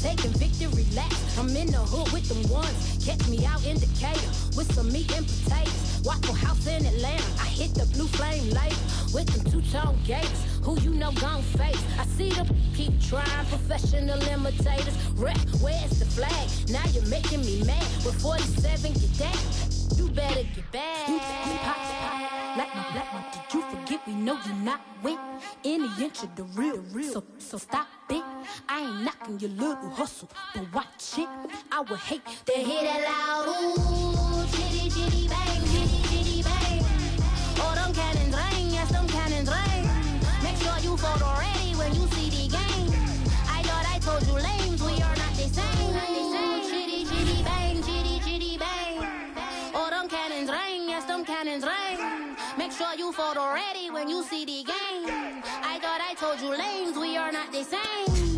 taking victory laps. I'm in the hood with them ones. Catch me out in Decatur with some meat and potatoes. Waffle House in Atlanta. I hit the blue flame later with them two-tone gates. Who you know gon' face? I see them keep trying, professional imitators. Rep, where's the flag? Now you're making me mad. With 47, get that. You better get back. Pop, like my black one. Did you forget we know you not with any inch of the real. So stop it. I ain't knocking your little hustle, but watch it. I would hate to hear that loud. Ooh, chitty, chitty, bang, chitty, chitty, bang. Oh, them cannons ring, yes, them cannons ring. Make sure you photo ready when you see the game. I thought I told you lames, we are not the same. Chitty, chitty, bang, chitty, chitty, bang. Oh, them cannons ring, yes, them cannons ring. Make sure you photo ready when you see the game. I thought I told you lames, we are not the same.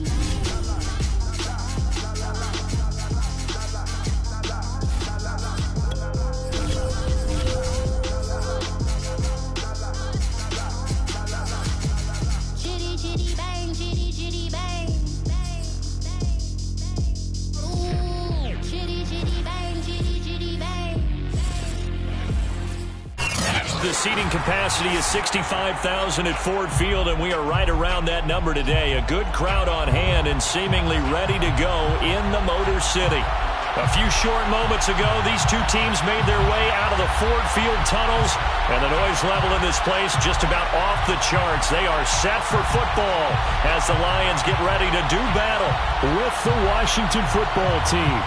Chitty, chitty, bang, chitty, chitty, bang. Ooh, chitty, chitty, bang, chitty, chitty, bang. The seating capacity is 65,000 at Ford Field, and we are right around that number today. A good crowd on hand and seemingly ready to go in the Motor City. A few short moments ago, these two teams made their way out of the Ford Field tunnels, and the noise level in this place just about off the charts. They are set for football as the Lions get ready to do battle with the Washington football team.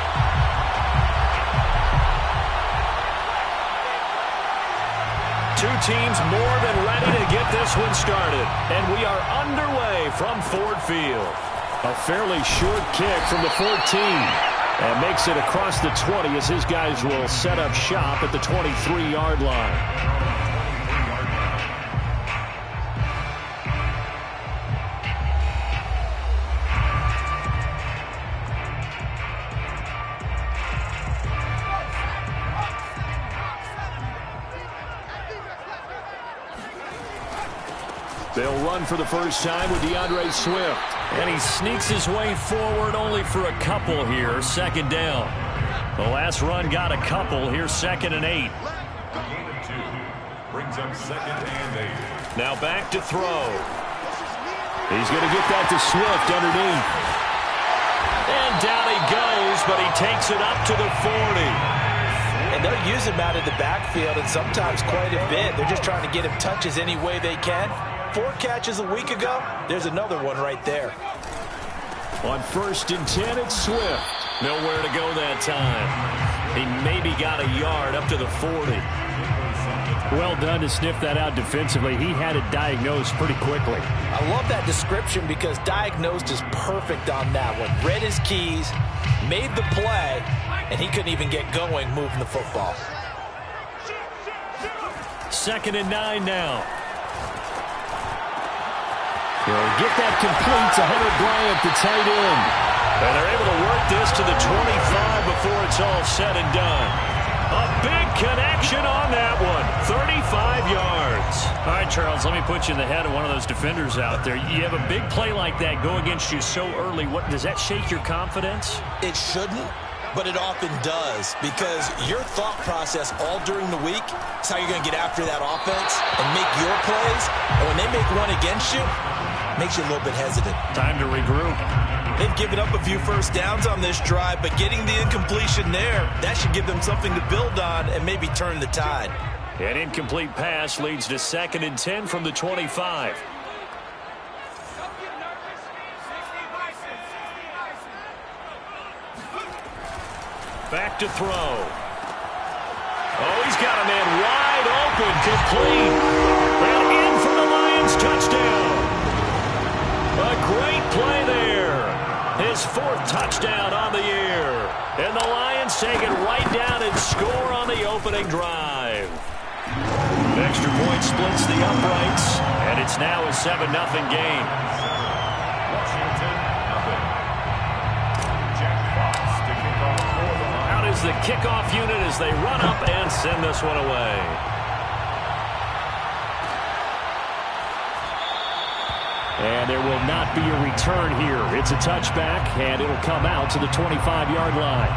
Two teams more than ready to get this one started. And we are underway from Ford Field. A fairly short kick from the 14. And makes it across the 20 as his guys will set up shop at the 23-yard line. They'll run for the first time with DeAndre Swift. And he sneaks his way forward only for a couple here. Second down. The last run got a couple. Here's 2nd and 8. Gain of 2. Brings up 2nd and 8. Now back to throw. He's going to get that to Swift underneath. And down he goes, but he takes it up to the 40. And they'll use him out of the backfield, and sometimes quite a bit. They're just trying to get him touches any way they can. 4 catches a week ago, there's another one right there. On 1st and 10, it's Swift. Nowhere to go that time. He maybe got a yard up to the 40. Well done to sniff that out defensively. He had it diagnosed pretty quickly. I love that description because diagnosed is perfect on that one. Read his keys, made the play, and he couldn't even get going moving the football. 2nd and 9 now. He'll get that complete to Hunter Bryant, the tight end. And they're able to work this to the 25 before it's all said and done. A big connection on that one. 35 yards. All right, Charles, let me put you in the head of one of those defenders out there. You have a big play like that go against you so early. What does that shake your confidence? It shouldn't, but it often does, because your thought process all during the week is how you're going to get after that offense and make your plays. And when they make one against you, makes you a little bit hesitant. Time to regroup. They've given up a few first downs on this drive, but getting the incompletion there, that should give them something to build on and maybe turn the tide. An incomplete pass leads to 2nd and 10 from the 25. Back to throw. Oh, he's got a man wide open, complete. And in for the Lions touchdown. A great play there. His 4th touchdown on the year. And the Lions take it right down and score on the opening drive. Extra point splits the uprights, and it's now a 7-0 game. Washington, nothing. Jack Fox to kick off for the Lions. Out is the kickoff unit as they run up and send this one away. And there will not be a return here. It's a touchback, and it'll come out to the 25-yard line.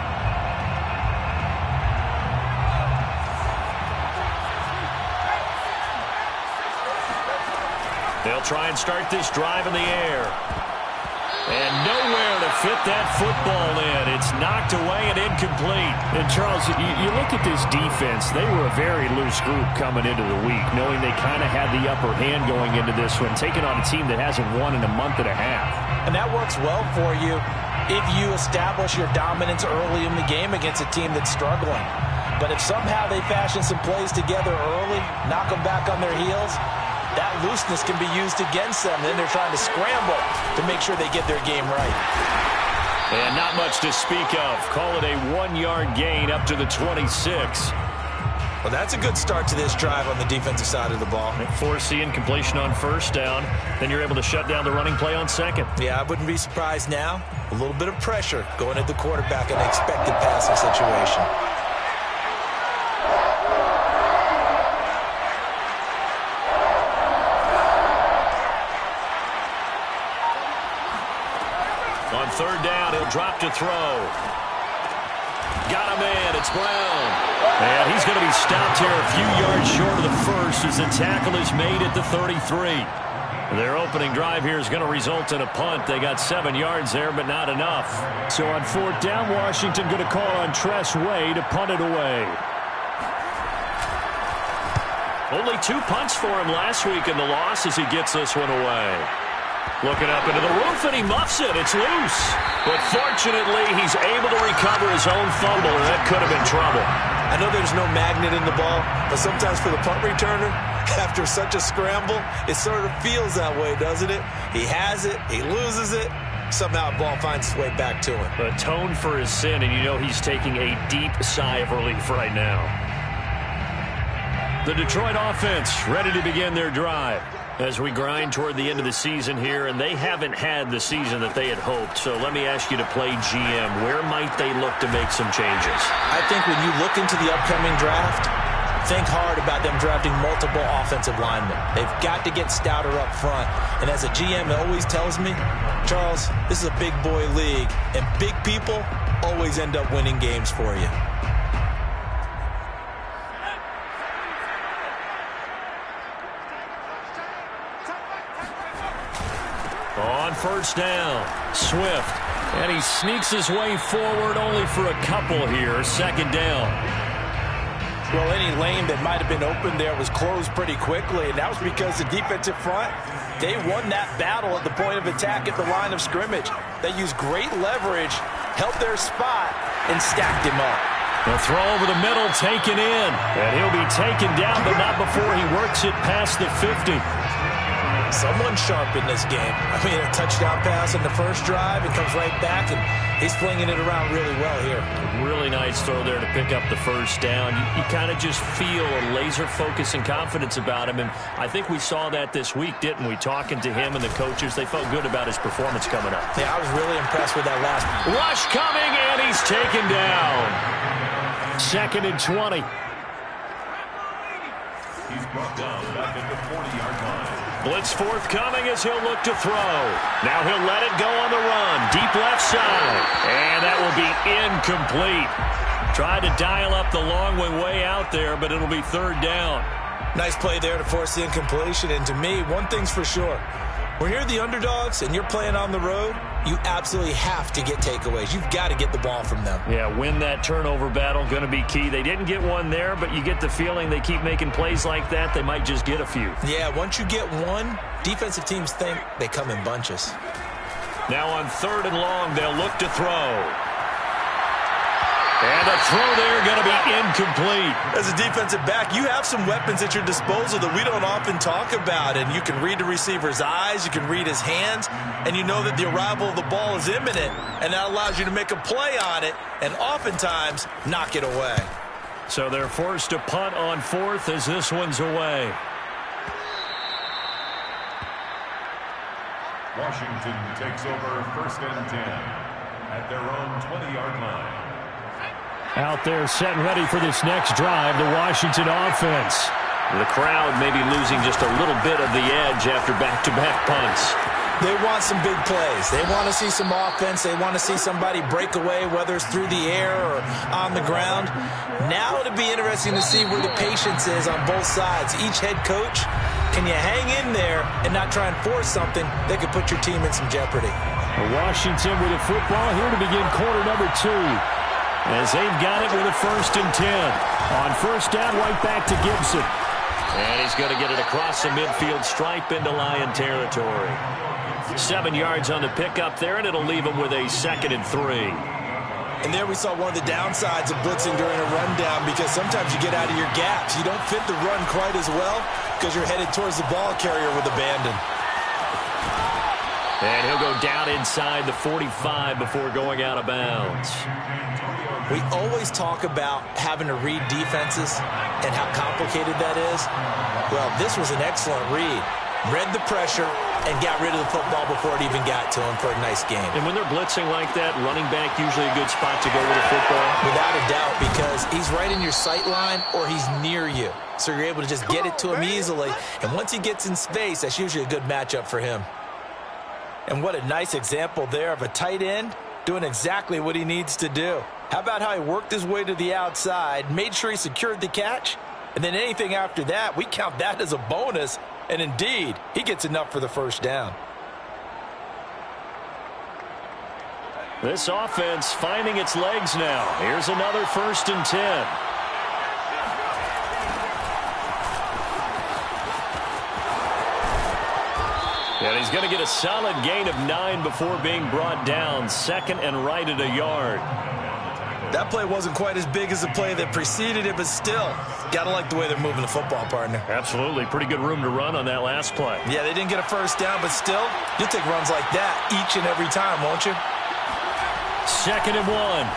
They'll try and start this drive in the air. And nowhere to fit that football in. It's knocked away and incomplete. And, Charles, you look at this defense. They were a very loose group coming into the week, knowing they kind of had the upper hand going into this one, taking on a team that hasn't won in a month and a half. And that works well for you if you establish your dominance early in the game against a team that's struggling. But if somehow they fashion some plays together early, knock them back on their heels, that looseness can be used against them. Then they're trying to scramble to make sure they get their game right. And not much to speak of. Call it a 1-yard gain up to the 26. Well, that's a good start to this drive on the defensive side of the ball. Force the incompletion on first down. Then you're able to shut down the running play on second. Yeah, I wouldn't be surprised now. A little bit of pressure going at the quarterback in an expected passing situation. On third down, he'll drop to throw. Got him in. It's Brown. And he's going to be stopped here a few yards short of the first as the tackle is made at the 33. Their opening drive here is going to result in a punt. They got 7 yards there, but not enough. So on fourth down, Washington going to call on Tress Way to punt it away. Only 2 punts for him last week in the loss as he gets this one away. Looking up into the roof, and he muffs it. It's loose. But fortunately, he's able to recover his own fumble, and that could have been trouble. I know there's no magnet in the ball, but sometimes for the punt returner, after such a scramble, it sort of feels that way, doesn't it? He has it, he loses it, somehow the ball finds its way back to him. Atone for his sin, and you know he's taking a deep sigh of relief right now. The Detroit offense ready to begin their drive as we grind toward the end of the season here, and they haven't had the season that they had hoped. So let me ask you to play GM. Where might they look to make some changes? I think when you look into the upcoming draft, think hard about them drafting multiple offensive linemen. They've got to get stouter up front. And as a GM, it always tells me, Charles, this is a big boy league, and big people always end up winning games for you. On first down, Swift. And he sneaks his way forward only for a couple here. Second down. Well, any lane that might have been open there was closed pretty quickly, and that was because the defensive front, they won that battle at the point of attack at the line of scrimmage. They used great leverage, held their spot, and stacked him up. The throw over the middle, taken in. And he'll be taken down, but not before he works it past the 50. Someone sharp in this game. I mean, a touchdown pass in the first drive, and comes right back, and he's flinging it around really well here. Really nice throw there to pick up the first down. You kind of just feel a laser focus and confidence about him, and I think we saw that this week, didn't we? Talking to him and the coaches, they felt good about his performance coming up. Yeah, I was really impressed with that last rush coming, and he's taken down. Second and 20. He's brought down back at the 40-yard line. Blitz forthcoming as he'll look to throw. Now he'll let it go on the run. Deep left side. And that will be incomplete. Tried to dial up the long way out there, but it'll be third down. Nice play there to force the incompletion. And to me, one thing's for sure. When you're the underdogs and you're playing on the road, you absolutely have to get takeaways. You've got to get the ball from them. Yeah, win that turnover battle, going to be key. They didn't get one there, but you get the feeling they keep making plays like that, they might just get a few. Yeah, once you get one, defensive teams think they come in bunches. Now on third and long, they'll look to throw. And the throw there going to be incomplete. As a defensive back, you have some weapons at your disposal that we don't often talk about. And you can read the receiver's eyes, you can read his hands, and you know that the arrival of the ball is imminent. And that allows you to make a play on it and oftentimes knock it away. So they're forced to punt on fourth as this one's away. Washington takes over first and 10 at their own 20-yard line. Out there set and ready for this next drive, the Washington offense. The crowd maybe losing just a little bit of the edge after back-to-back punts. They want some big plays. They want to see some offense. They want to see somebody break away, whether it's through the air or on the ground. Now it'll be interesting to see where the patience is on both sides. Each head coach, can you hang in there and not try and force something that could put your team in some jeopardy? Washington with the football here to begin quarter number 2. As they've got it with a 1st and 10. On first down, right back to Gibson. And he's going to get it across the midfield stripe into Lion territory. 7 yards on the pickup there, and it'll leave him with a 2nd and 3. And there we saw one of the downsides of blitzing during a rundown, because sometimes you get out of your gaps. You don't fit the run quite as well because you're headed towards the ball carrier with abandon. And he'll go down inside the 45 before going out of bounds. We always talk about having to read defenses and how complicated that is. Well, this was an excellent read. Read the pressure and got rid of the football before it even got to him for a nice game. And when they're blitzing like that, running back usually a good spot to go with a football? Without a doubt, because he's right in your sight line or he's near you. So you're able to just get it to him easily. And once he gets in space, that's usually a good matchup for him. And what a nice example there of a tight end doing exactly what he needs to do. How about how he worked his way to the outside, made sure he secured the catch, and then anything after that, we count that as a bonus. And indeed, he gets enough for the first down. This offense finding its legs now. Here's another 1st and 10. And he's going to get a solid gain of 9 before being brought down. 2nd and right at a yard. That play wasn't quite as big as the play that preceded it, but still, got to like the way they're moving the football, partner. Absolutely. Pretty good room to run on that last play. Yeah, they didn't get a first down, but still, you'll take runs like that each and every time, won't you? 2nd and 1.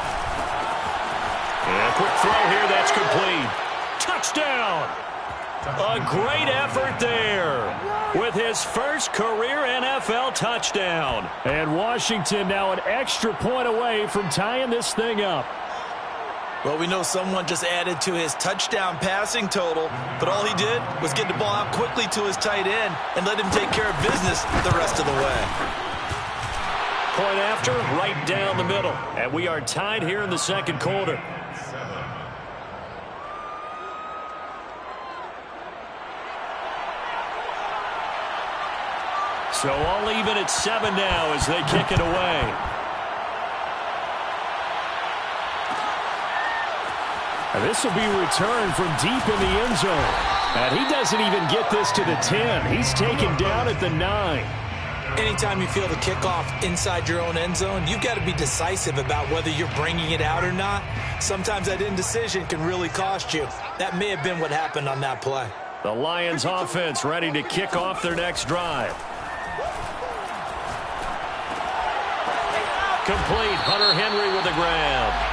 And a quick throw here. That's complete. Touchdown. A great effort there with his first career NFL touchdown. And Washington now an extra point away from tying this thing up. Well, we know someone just added to his touchdown passing total, but all he did was get the ball out quickly to his tight end and let him take care of business the rest of the way. Point after, right down the middle. And we are tied here in the 2nd quarter. So all even at 7 now as they kick it away. And this will be returned from deep in the end zone. And he doesn't even get this to the 10. He's taken down at the 9. Anytime you feel the kickoff inside your own end zone, you've got to be decisive about whether you're bringing it out or not. Sometimes that indecision can really cost you. That may have been what happened on that play. The Lions offense ready to kick off their next drive. Complete. Hunter Henry with the grab.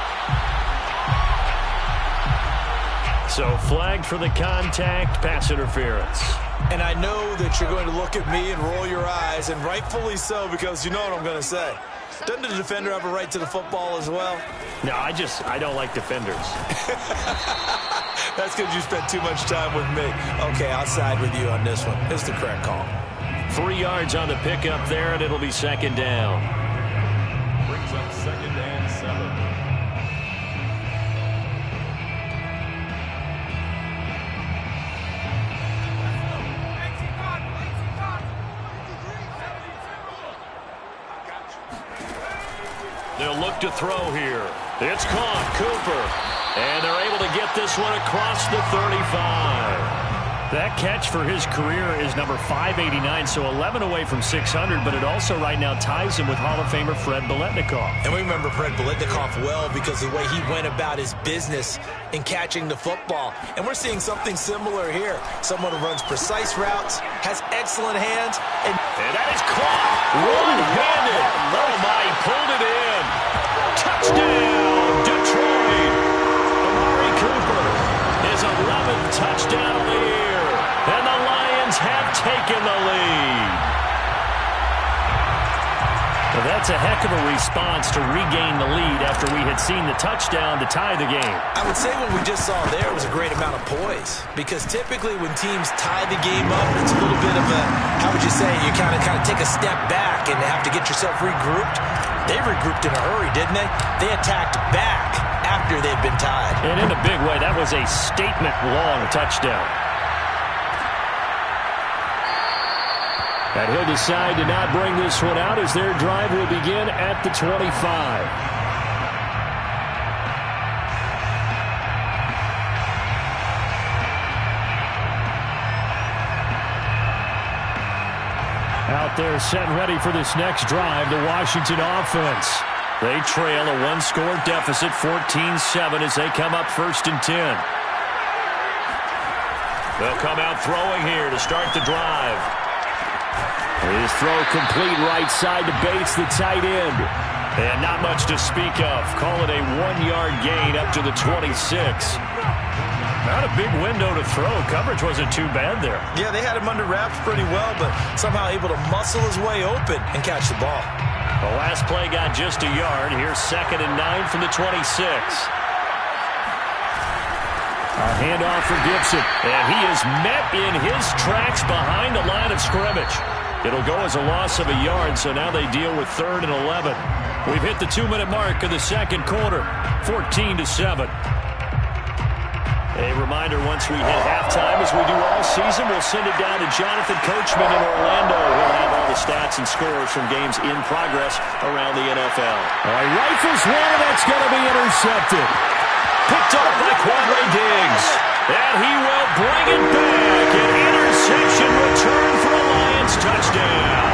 So flagged for the contact, pass interference. And I know that you're going to look at me and roll your eyes, and rightfully so, because you know what I'm going to say. Doesn't the defender have a right to the football as well? No, I don't like defenders. That's because you spent too much time with me. Okay, I'll side with you on this one. It's the correct call. 3 yards on the pickup there, and it'll be 2nd down. Brings up 2nd and 7. They'll look to throw here. It's caught. Cooper. And they're able to get this one across the 35. That catch for his career is number 589, so 11 away from 600, but it also right now ties him with Hall of Famer Fred Biletnikoff. And we remember Fred Biletnikoff well because of the way he went about his business in catching the football. And we're seeing something similar here. Someone who runs precise routes, has excellent hands. And that is caught. One-handed. Oh, my, he pulled it in. Touchdown, Detroit. Amari Cooper, his 11th touchdown of the year. And the Lions have taken the lead. Well, that that's a heck of a response to regain the lead after we had seen the touchdown to tie the game. I would say what we just saw there was a great amount of poise, because typically when teams tie the game up, it's a little bit of a, how would you say, you kind of take a step back and have to get yourself regrouped. They regrouped in a hurry, didn't they? They attacked back after they'd been tied. And in a big way, that was a statement-long touchdown. And he'll decide to not bring this one out as their drive will begin at the 25. Out there set and ready for this next drive, the Washington offense. They trail a one-score deficit, 14-7, as they come up 1st and 10. They'll come out throwing here to start the drive. His throw complete right side to Bates, the tight end. And not much to speak of. Call it a 1-yard gain up to the 26. Not a big window to throw. Coverage wasn't too bad there. Yeah, they had him under wraps pretty well, but somehow able to muscle his way open and catch the ball. The last play got just a yard. Here's 2nd and 9 from the 26. A handoff for Gibson, and he is met in his tracks behind the line of scrimmage. It'll go as a loss of a yard, so now they deal with 3rd and 11. We've hit the 2-minute mark of the second quarter, 14-7. A reminder, once we hit halftime, as we do all season, we'll send it down to Jonathan Coachman in Orlando. He'll have all the stats and scores from games in progress around the NFL. All right, rifles one, and that's going to be intercepted. Picked up by Quandre Diggs. And he will bring it back. An interception return for a Lions touchdown.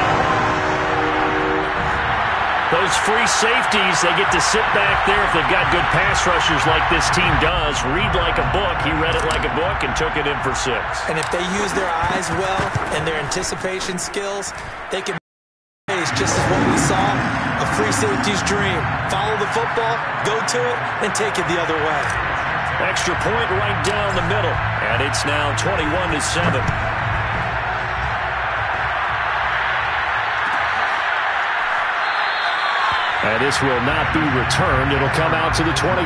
Those free safeties, they get to sit back there if they've got good pass rushers like this team does. Read like a book. He read it like a book and took it in for 6. And if they use their eyes well and their anticipation skills, they can just as what we saw, a free safety's dream. Follow the football, go to it, and take it the other way. Extra point right down the middle, and it's now 21-7. And this will not be returned. It'll come out to the 25.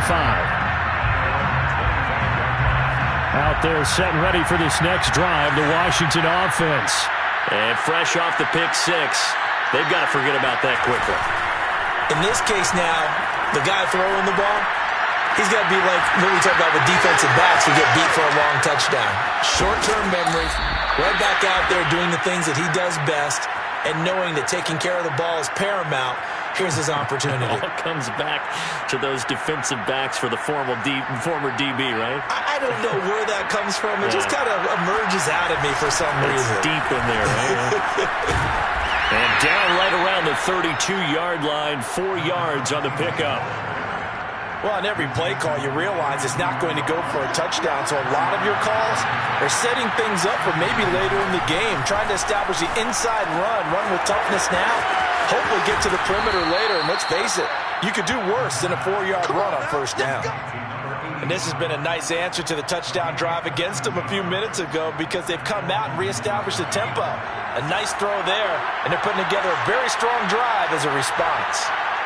Out there set and ready for this next drive, the Washington offense. And fresh off the pick 6. They've got to forget about that quickly. In this case now, the guy throwing the ball, he's got to be like what we talk about with defensive backs who get beat for a long touchdown. Short-term memory, right back out there doing the things that he does best, and knowing that taking care of the ball is paramount. Here's his opportunity. It all comes back to those defensive backs for the former DB, right? I don't know where that comes from. It just kind of emerges out of me for some reason. It's deep in there, right? And down right around the 32-yard line, 4 yards on the pickup. Well, on every play call, you realize it's not going to go for a touchdown, so a lot of your calls are setting things up for maybe later in the game, trying to establish the inside run with toughness now, hopefully get to the perimeter later, and let's face it, you could do worse than a 4-yard run on 1st down. And this has been a nice answer to the touchdown drive against them a few minutes ago because they've come out and reestablished the tempo. A nice throw there, and they're putting together a very strong drive as a response.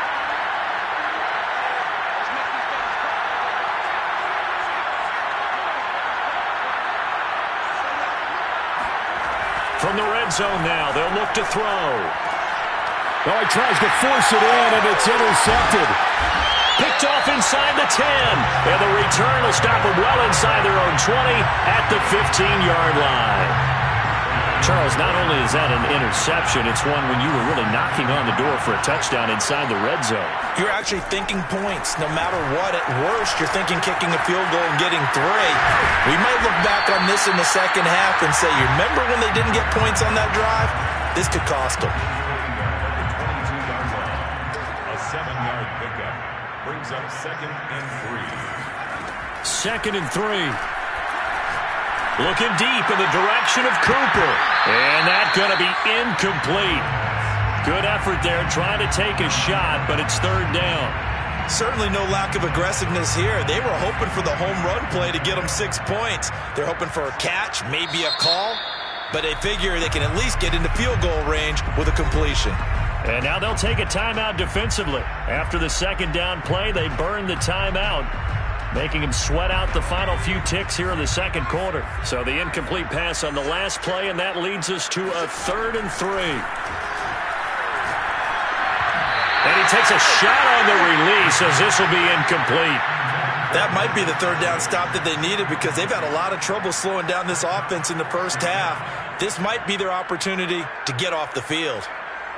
From the red zone now, they'll look to throw. Oh, he tries to force it in, and it's intercepted. Picked off inside the 10. And the return will stop them well inside their own 20 at the 15-yard line. Charles, not only is that an interception, it's one when you were really knocking on the door for a touchdown inside the red zone. You're actually thinking points. No matter what, at worst, you're thinking kicking a field goal and getting 3. We might look back on this in the second half and say, you remember when they didn't get points on that drive? This could cost them. A 7-yard pickup brings up 2nd and 3. 2nd and 3. Looking deep in the direction of Cooper. And that's going to be incomplete. Good effort there trying to take a shot, but it's 3rd down. Certainly no lack of aggressiveness here. They were hoping for the home run play to get them 6 points. They're hoping for a catch, maybe a call, but they figure they can at least get into field goal range with a completion. And now they'll take a timeout defensively. After the second down play, they burn the timeout, making him sweat out the final few ticks here in the second quarter. So the incomplete pass on the last play, and that leads us to a 3rd and 3. And he takes a shot on the release as this will be incomplete. That might be the third down stop that they needed because they've had a lot of trouble slowing down this offense in the first half. This might be their opportunity to get off the field.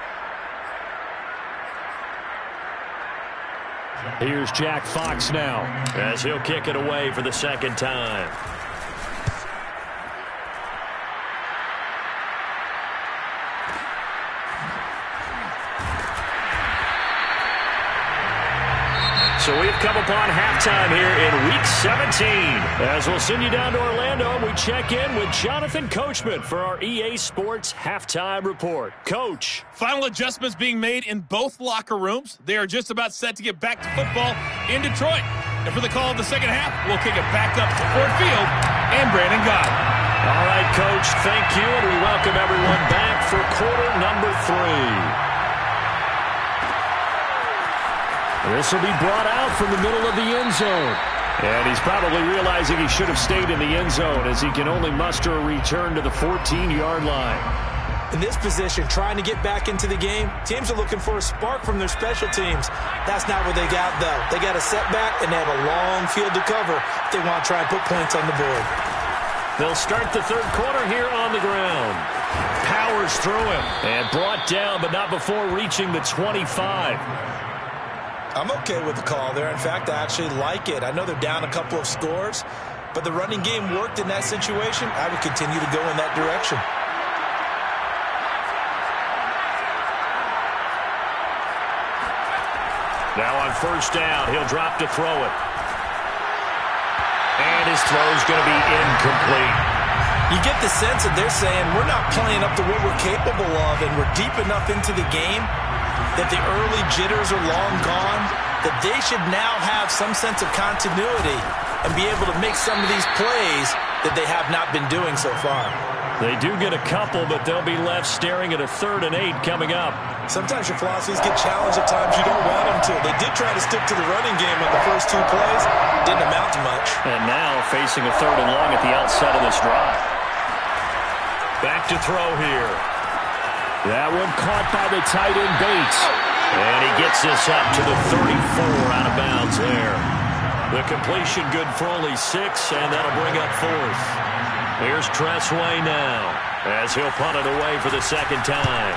Here's Jack Fox now as he'll kick it away for the second time. So we've come upon halftime here in Week 17. As we'll send you down to Orlando, we check in with Jonathan Coachman for our EA Sports Halftime Report. Coach. Final adjustments being made in both locker rooms. They are just about set to get back to football in Detroit. And for the call of the second half, we'll kick it back up to Ford Field and Brandon Gaudin. All right, Coach, thank you, and we welcome everyone back for quarter number 3. This will be brought out from the middle of the end zone. And he's probably realizing he should have stayed in the end zone as he can only muster a return to the 14-yard line. In this position, trying to get back into the game, teams are looking for a spark from their special teams. That's not what they got, though. They got a setback, and they have a long field to cover if they want to try and put points on the board. They'll start the third quarter here on the ground. Powers through him and brought down, but not before reaching the 25. I'm okay with the call there. In fact, I actually like it. I know they're down a couple of scores, but the running game worked in that situation. I would continue to go in that direction. Now on first down, he'll drop to throw it. And his throw's going to be incomplete. You get the sense that they're saying we're not playing up to what we're capable of, and we're deep enough into the game that the early jitters are long gone, that they should now have some sense of continuity and be able to make some of these plays that they have not been doing so far. They do get a couple, but they'll be left staring at a 3rd and 8 coming up. Sometimes your philosophies get challenged at times you don't want them to. They did try to stick to the running game on the first 2 plays. Didn't amount to much. And now facing a 3rd and long at the outset of this drive. Back to throw here. That one caught by the tight end Bates. And he gets this up to the 34 out of bounds there. The completion good for only 6, and that'll bring up 4th. Here's Tressway now as he'll punt it away for the second time.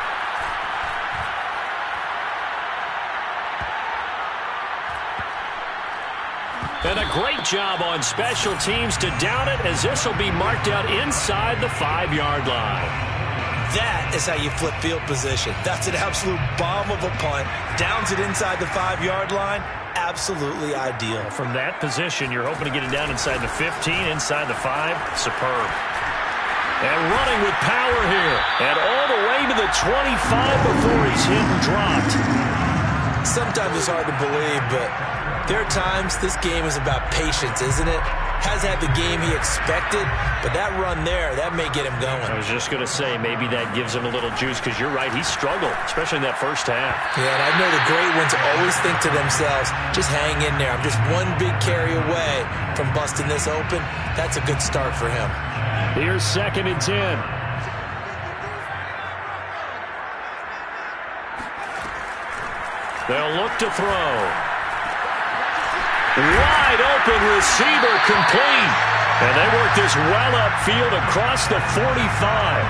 And a great job on special teams to down it, as this will be marked out inside the 5-yard line. That is how you flip field position. That's an absolute bomb of a punt. Downs it inside the 5-yard line. Absolutely ideal. From that position, you're hoping to get it down inside the 15, inside the 5. Superb. And running with power here. And all the way to the 25 before he's hit and dropped. Sometimes it's hard to believe, but there are times this game is about patience, isn't it? Has had the game he expected, but that run there, that may get him going. I was just going to say, maybe that gives him a little juice, because you're right, he struggled, especially in that first half. Yeah, and I know the great ones always think to themselves, just hang in there. I'm just one big carry away from busting this open. That's a good start for him. Here's 2nd and 10. They'll look to throw. Wide open receiver complete. And they work this well upfield across the 45.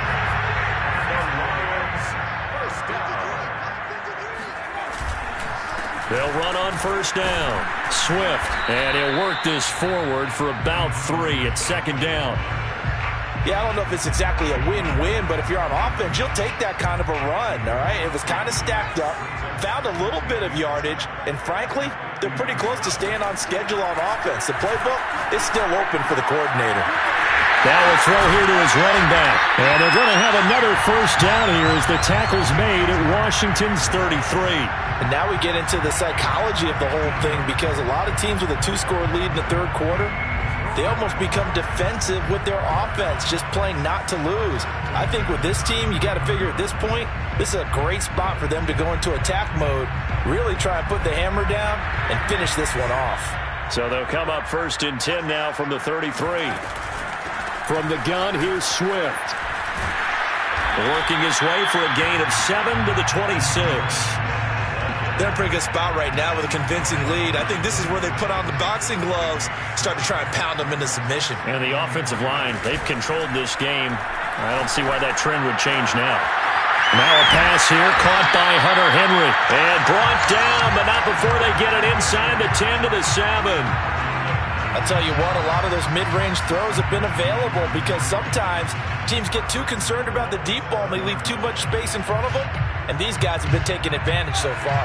They'll run on first down. Swift. And he'll work this forward for about 3 at 2nd down. Yeah, I don't know if it's exactly a win-win, but if you're on offense, you'll take that kind of a run, all right? It was kind of stacked up, found a little bit of yardage, and frankly, they're pretty close to staying on schedule on offense. The playbook is still open for the coordinator. That will throw here to his running back. And they're going to have another first down here as the tackle's made at Washington's 33. And now we get into the psychology of the whole thing, because a lot of teams with a 2-score lead in the third quarter, they almost become defensive with their offense, just playing not to lose. I think with this team, you got to figure at this point, this is a great spot for them to go into attack mode, really try and put the hammer down and finish this one off. So they'll come up 1st and 10 now from the 33. From the gun, here's Swift. Working his way for a gain of 7 to the 26. They're in a pretty good spot right now with a convincing lead. I think this is where they put on the boxing gloves, start to try and pound them into submission. And the offensive line, they've controlled this game. I don't see why that trend would change now. Now a pass here, caught by Hunter Henry. And brought down, but not before they get it inside the 10 to the 7. I'll tell you what, a lot of those mid-range throws have been available because sometimes teams get too concerned about the deep ball and they leave too much space in front of them, and these guys have been taking advantage so far.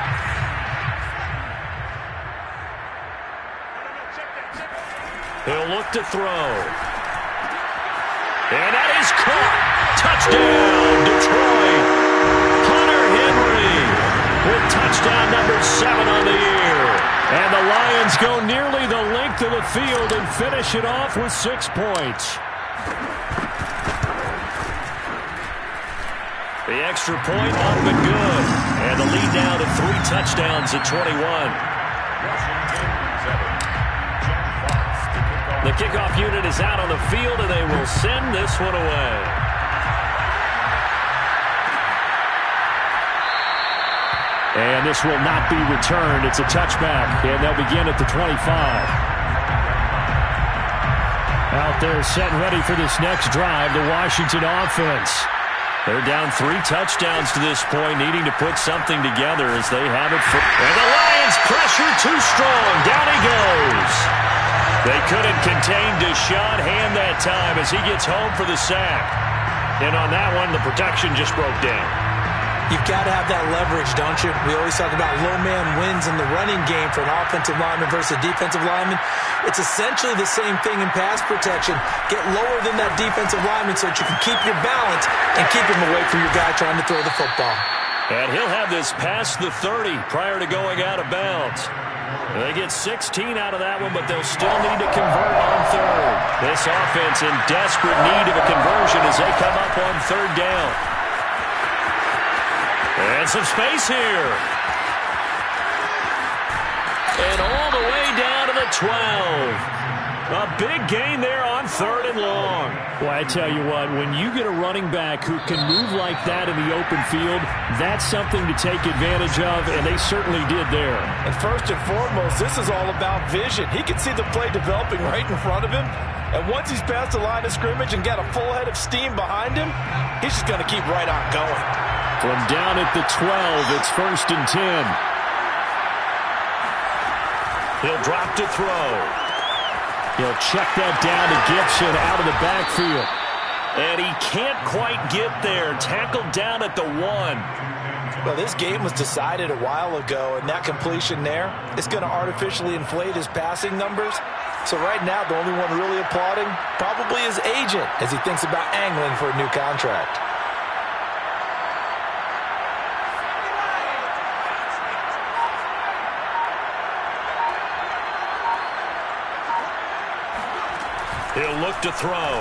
He'll look to throw. And that is caught. Touchdown, Detroit. Hunter Henry with touchdown number 7 on the year. And the Lions go nearly the length of the field and finish it off with 6 points. The extra point up and good. And the lead down to 3 touchdowns at 21. The kickoff unit is out on the field, and they will send this one away. And this will not be returned. It's a touchback, and they'll begin at the 25. Out there set and ready for this next drive, the Washington offense. They're down 3 touchdowns to this point, needing to put something together as they have it. And the Lions pressure too strong. Down he goes. They couldn't contain Deshaun Hand that time as he gets home for the sack. And on that one, the protection just broke down. You've got to have that leverage, don't you? We always talk about low man wins in the running game for an offensive lineman versus a defensive lineman. It's essentially the same thing in pass protection. Get lower than that defensive lineman so that you can keep your balance and keep him away from your guy trying to throw the football. And he'll have this past the 30 prior to going out of bounds. They get 16 out of that one, but they'll still need to convert on 3rd. This offense in desperate need of a conversion as they come up on 3rd down. And some space here. And all the way down to the 12. A big gain there on 3rd and long. Well, I tell you what, when you get a running back who can move like that in the open field, that's something to take advantage of, and they certainly did there. And first and foremost, this is all about vision. He can see the play developing right in front of him, and once he's past the line of scrimmage and got a full head of steam behind him, he's just going to keep right on going. From down at the 12, it's 1st and 10. He'll drop to throw. He'll check that down to Gibson out of the backfield. And he can't quite get there. Tackled down at the 1. Well, this game was decided a while ago, and that completion there is going to artificially inflate his passing numbers. So right now, the only one really applauding probably his agent as he thinks about angling for a new contract. He'll look to throw.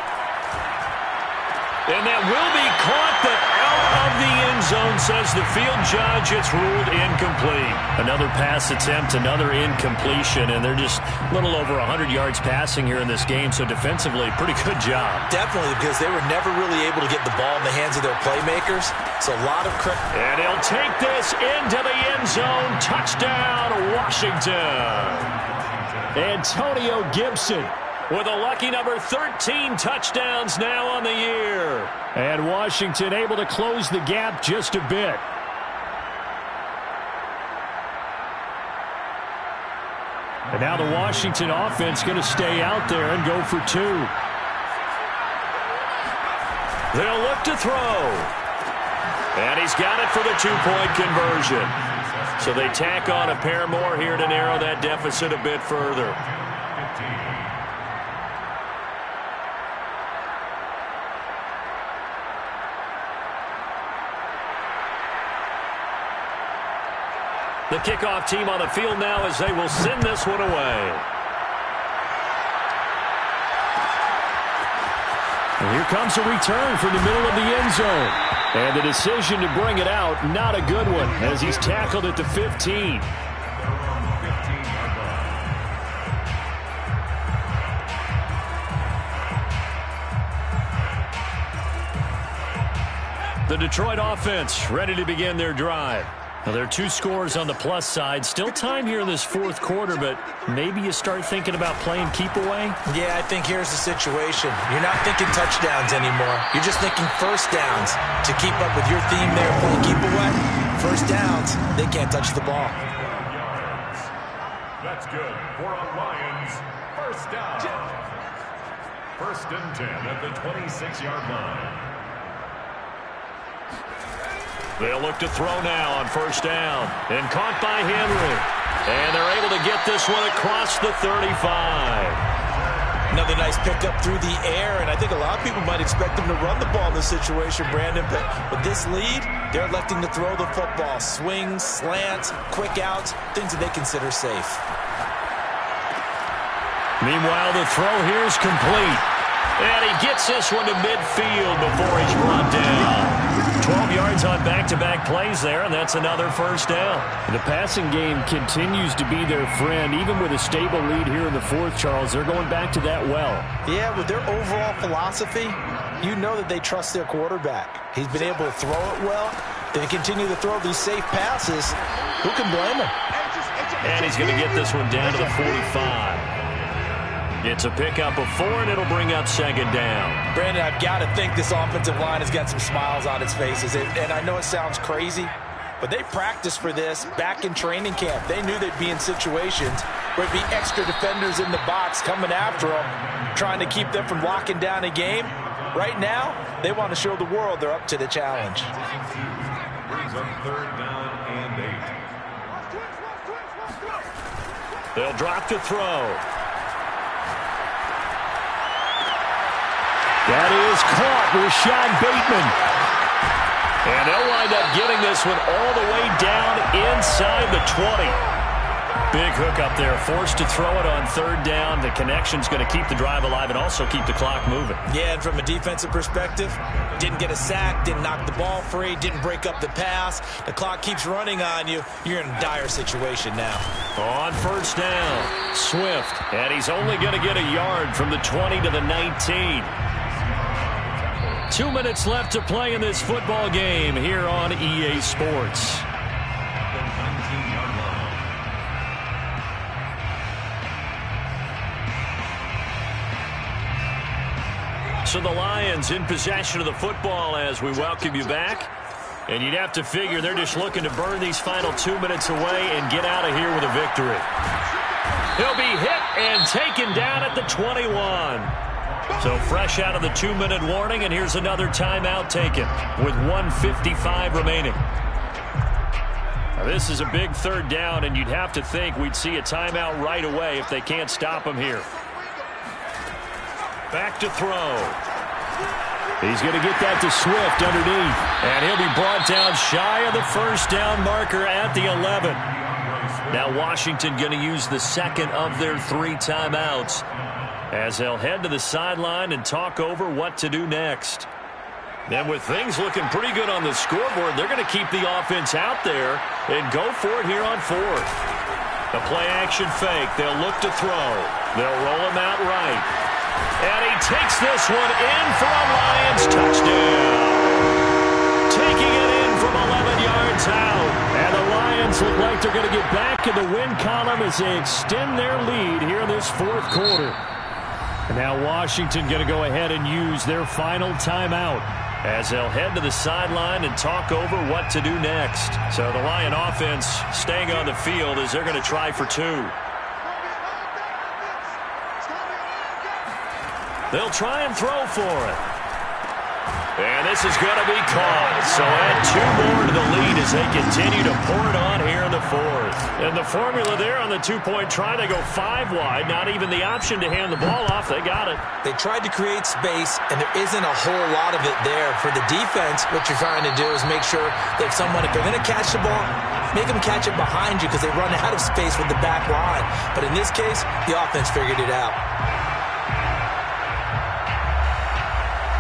And that will be caught, but out of the end zone, says the field judge. It's ruled incomplete. Another pass attempt, another incompletion, and they're just a little over 100 yards passing here in this game, so defensively, pretty good job. Definitely, because they were never really able to get the ball in the hands of their playmakers. So a lot of credit. And he'll take this into the end zone. Touchdown, Washington. Antonio Gibson with a lucky number 13 touchdowns now on the year. And Washington able to close the gap just a bit. And now the Washington offense going to stay out there and go for 2. They'll look to throw. And he's got it for the 2-point conversion. So they tack on a pair more here to narrow that deficit a bit further. The kickoff team on the field now as they will send this one away. And here comes a return from the middle of the end zone. And the decision to bring it out, not a good one, as he's tackled at the 15. The Detroit offense ready to begin their drive. Now, there are 2 scores on the plus side. Still time here in this fourth quarter, but maybe you start thinking about playing keep away? Yeah, I think here's the situation. You're not thinking touchdowns anymore. You're just thinking first downs. To keep up with your theme there, playing keep away, first downs, they can't touch the ball. That's good for a Lions first down. First and 10 at the 26-yard line. They'll look to throw now on first down. And caught by Henry. And they're able to get this one across the 35. Another nice pickup through the air, and I think a lot of people might expect them to run the ball in this situation, Brandon. But with this lead, they're electing to throw the football. Swings, slants, quick outs, things that they consider safe. Meanwhile, the throw here is complete. And he gets this one to midfield before he's brought down. 12 yards on back-to-back plays there, and that's another first down. The passing game continues to be their friend. Even with a stable lead here in the fourth, Charles, they're going back to that well. Yeah, with their overall philosophy, you know that they trust their quarterback. He's been able to throw it well. They continue to throw these safe passes. Who can blame him? And he's going to get this one down to the 45. It's a pickup of 4, and it'll bring up second down. Brandon, I've got to think this offensive line has got some smiles on its faces. And I know it sounds crazy, but they practiced for this back in training camp. They knew they'd be in situations where it'd be extra defenders in the box coming after them, trying to keep them from locking down a game. Right now, they want to show the world they're up to the challenge. Brings up third down and 8. They'll drop to throw. That is caught, Rashad Bateman. And they'll wind up getting this one all the way down inside the 20. Big hook up there, forced to throw it on third down. The connection's going to keep the drive alive and also keep the clock moving. Yeah, and from a defensive perspective, didn't get a sack, didn't knock the ball free, didn't break up the pass. The clock keeps running on you. You're in a dire situation now. On first down, Swift. And he's only going to get a yard from the 20 to the 19. 2 minutes left to play in this football game here on EA Sports. So the Lions in possession of the football as we welcome you back. And you'd have to figure they're just looking to burn these final 2 minutes away and get out of here with a victory. He'll be hit and taken down at the 21. So fresh out of the 2-minute warning, and here's another timeout taken with 1:55 remaining. Now this is a big third down, and you'd have to think we'd see a timeout right away if they can't stop him here. Back to throw. He's going to get that to Swift underneath, and he'll be brought down shy of the first down marker at the 11. Now Washington going to use the second of their 3 timeouts, as they'll head to the sideline and talk over what to do next. Then with things looking pretty good on the scoreboard, they're going to keep the offense out there and go for it here on fourth. The play-action fake. They'll look to throw. They'll roll him out right. And he takes this one in for a Lions touchdown. Taking it in from 11 yards out. And the Lions look like they're going to get back in the win column as they extend their lead here in this fourth quarter. And now Washington going to go ahead and use their final timeout as they'll head to the sideline and talk over what to do next. So the Lion offense staying on the field as they're going to try for 2. They'll try and throw for it. And this is going to be caught. So add 2 more to the lead as they continue to pour it on here in the fourth. And the formula there on the 2-point try, they go 5 wide. Not even the option to hand the ball off. They got it. They tried to create space, and there isn't a whole lot of it there. For the defense, what you're trying to do is make sure that someone, if they're going to catch the ball, make them catch it behind you because they run out of space with the back line. But in this case, the offense figured it out.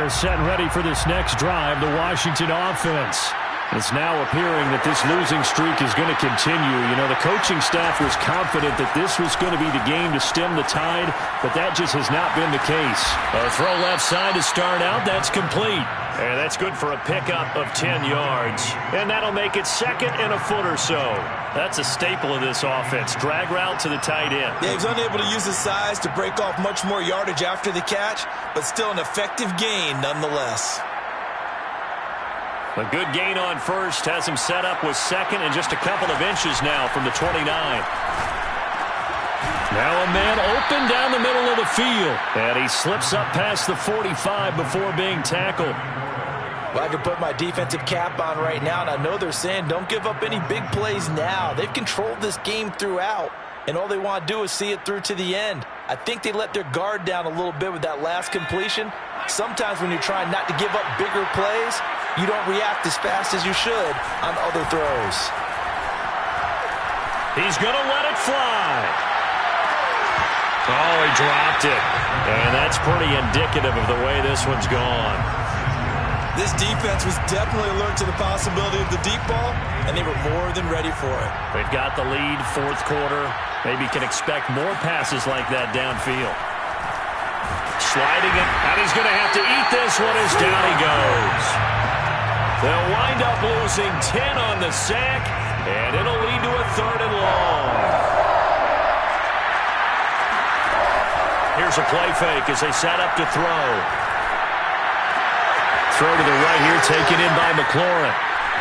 They'll set ready for this next drive, the Washington offense. It's now appearing that this losing streak is going to continue. You know, the coaching staff was confident that this was going to be the game to stem the tide, but that just has not been the case. A throw left side to start out. That's complete. And that's good for a pickup of 10 yards. And that'll make it 2nd and a foot or so. That's a staple of this offense. Drag route to the tight end. Yeah, he was unable to use his size to break off much more yardage after the catch, but still an effective gain nonetheless. A good gain on first has him set up with 2nd and just a couple of inches now from the 29. Now a man open down the middle of the field. And he slips up past the 45 before being tackled. Well, I can put my defensive cap on right now, and I know they're saying don't give up any big plays now. They've controlled this game throughout, and all they want to do is see it through to the end. I think they let their guard down a little bit with that last completion. Sometimes when you're trying not to give up bigger plays, you don't react as fast as you should on other throws. He's going to let it fly. Oh, he dropped it. And that's pretty indicative of the way this one's gone. This defense was definitely alert to the possibility of the deep ball, and they were more than ready for it. They've got the lead, 4th quarter. Maybe can expect more passes like that downfield. Sliding it, and he's going to have to eat this one as down he goes. They'll wind up losing 10 on the sack, and it'll lead to a 3rd and long. Here's a play fake as they set up to throw. Throw to the right here, taken in by McLaurin.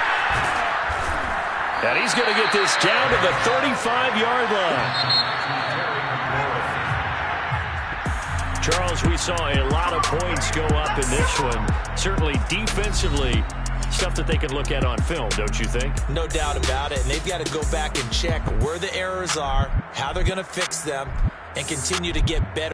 And he's going to get this down to the 35-yard line. Charles, we saw a lot of points go up in this one. Certainly defensively, stuff that they can look at on film, don't you think? No doubt about it. And they've got to go back and check where the errors are, how they're going to fix them, and continue to get better.